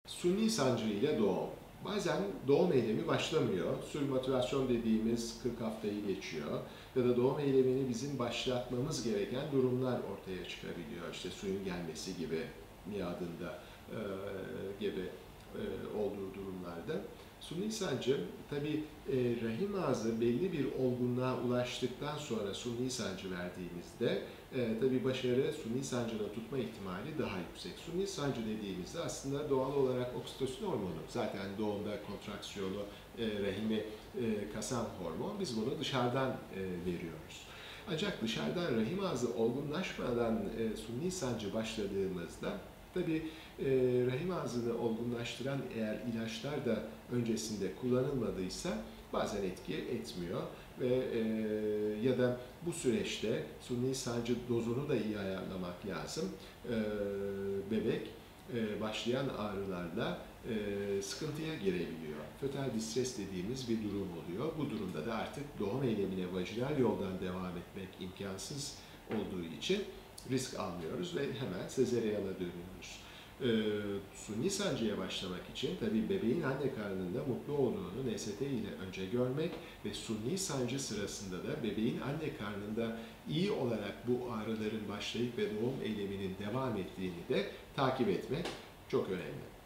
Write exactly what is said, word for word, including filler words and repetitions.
Suni sancı ile doğum. Bazen doğum eylemi başlamıyor. Sürmatürasyon dediğimiz kırk haftayı geçiyor. Ya da doğum eylemini bizim başlatmamız gereken durumlar ortaya çıkabiliyor. İşte suyun gelmesi gibi, miadında e, gibi e, olduğu durumlarda. Suni sancı, tabi e, rahim ağzı belli bir olgunluğa ulaştıktan sonra suni sancı verdiğimizde e, tabi başarı suni sancının tutma ihtimali daha yüksek. Suni sancı dediğimizde aslında doğal olarak oksitosin hormonu, zaten doğumda kontraksiyonu, e, rahimi e, kasan hormon, biz bunu dışarıdan e, veriyoruz. Ancak dışarıdan rahim ağzı olgunlaşmadan e, suni sancı başladığımızda tabi e, rahim ağzını olgunlaştıran eğer ilaçlar da öncesinde kullanılmadıysa bazen etki etmiyor ve e, ya da bu süreçte suni sancı dozunu da iyi ayarlamak lazım. E, bebek e, başlayan ağrılarla e, sıkıntıya girebiliyor. Fötal distres dediğimiz bir durum oluyor. Bu durumda da artık doğum eylemine vajinal yoldan devam etmek imkansız olduğu için risk almıyoruz ve hemen sezeryana dönüyoruz. Ee, suni sancıya başlamak için tabii bebeğin anne karnında mutlu olduğunu N S T ile önce görmek ve suni sancı sırasında da bebeğin anne karnında iyi olarak bu ağrıların başlayıp ve doğum eyleminin devam ettiğini de takip etmek çok önemli.